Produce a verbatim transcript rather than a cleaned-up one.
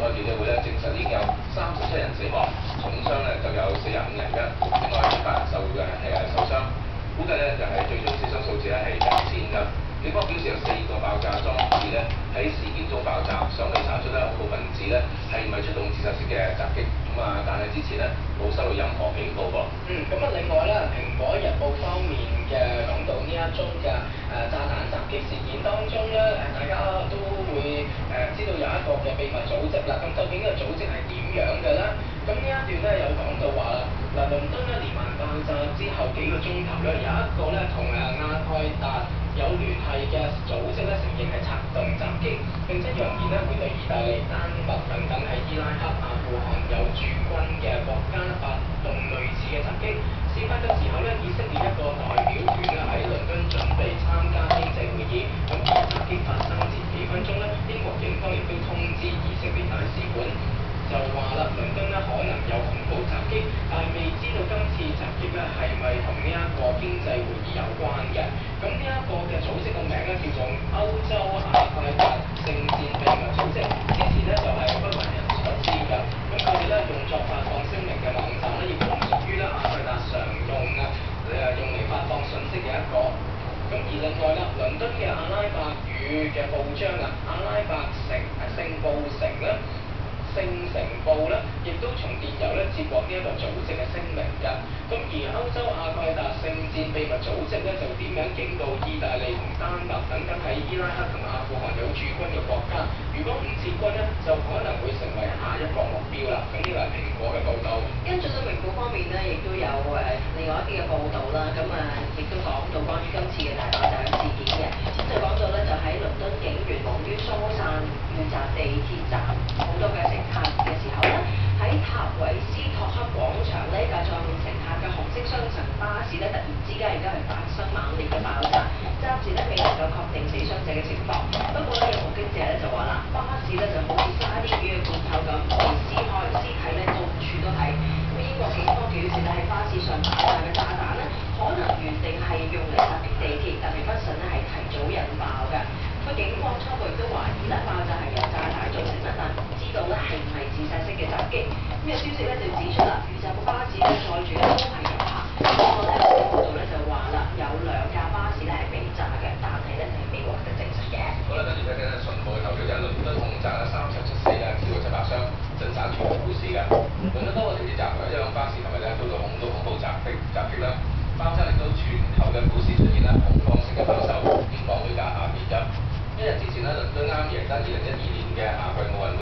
外記者會咧證實已經有三十七人死亡，重傷咧就有四十五人嘅，另外幾百人受嘅係誒受傷，估計咧就係、是、最終死傷數字咧係一千㗎。警方表示有四個爆炸裝置咧喺事件中爆炸，尚未查出咧恐怖分子咧係咪出動自殺式嘅襲擊。咁啊，但係之前咧冇收到任何警告噃。 嗯，咁啊，另外咧，《蘋果日報》方面嘅講到呢一宗嘅誒炸彈襲擊事件當中咧，誒大家都會誒知道有一個嘅秘密組織啦。咁究竟呢個組織係點樣嘅咧？咁呢一段咧有講到話啦，嗱，倫敦咧連環爆炸之後幾個鐘頭咧，有一個咧同誒阿蓋達有聯繫嘅組織咧承認係策動襲擊，並且揚言咧會對意大利、丹麥等等喺伊拉克、阿富汗有駐軍嘅國家發動類似嘅襲擊。事發嘅時候咧，以色列一個代表團咧喺倫敦準備參加經濟會議，咁而襲擊發生前幾分鐘咧，英國警方亦都通知以色列大使館。就話啦，倫敦咧可能有恐怖襲擊，但係未知道今次襲擊咧係咪同呢一個經濟會議有關嘅。咁呢一個嘅組織個名咧叫做歐洲阿蓋達聖戰秘密組織，之前咧就係不為人所知㗎。咁佢哋咧用作發放聲明嘅網站咧，亦都唔屬於咧阿蓋達常用啊誒用嚟發放信息嘅一個。咁而另外啦，倫敦嘅阿拉伯語嘅報章啊，阿拉伯城誒聖報城咧。聖城報咧，亦都從電郵咧接獲呢一個組織嘅聲明㗎。咁而歐洲阿蓋達聖戰秘密組織咧，就點樣警告意大利同丹麥等等喺伊拉克同阿富汗有駐軍嘅國家，如果唔撤軍咧，就可能會成為下一個目標啦。咁呢個係蘋果嘅報導。 跟進到明報方面咧，亦都有誒另外一啲嘅報導啦。咁啊，亦都講到關於今次嘅大爆炸事件嘅。咁就講到咧，就喺倫敦警員忙於疏散遇襲地鐵站好多嘅乘客嘅時候咧，喺塔維斯托克廣場呢架載滿乘客嘅紅色雙層巴士咧，突然之間亦都係發生猛烈嘅爆炸，暫時咧未能夠確定死傷者嘅情況。不過咧，有目擊者咧就話啦，巴士咧就好似沙甸魚嘅罐頭咁被撕開，屍體咧到處都係。咁英國警方表示咧，喺巴士上爆炸嘅炸彈咧，可能原定係用嚟襲擊地鐵，但係不慎咧係提早引爆嘅。咁警方初步亦都懷疑咧爆炸係由炸彈造成啦，但唔知道咧係唔係自殺式嘅襲擊。咁有消息咧就指出啦，遇襲嘅巴士咧載住咧都係遊客。不過咧有報道咧就話啦，有兩架巴士咧係被炸嘅，但係咧就係未獲得證實嘅。 好啦，跟住睇睇咧，信報嘅頭條就係倫敦恐襲啦，三十七死啦，超過七百傷，震散全國股市㗎。倫敦多個地鐵站同一輛巴士琴日咧遭到恐到恐怖襲擊襲擊啦，包抄令到全球嘅股市出現啦恐慌性嘅拋售，英鎊匯價下跌㗎。一日之前咧，倫敦啱贏得二零一二年嘅夏季奧運會。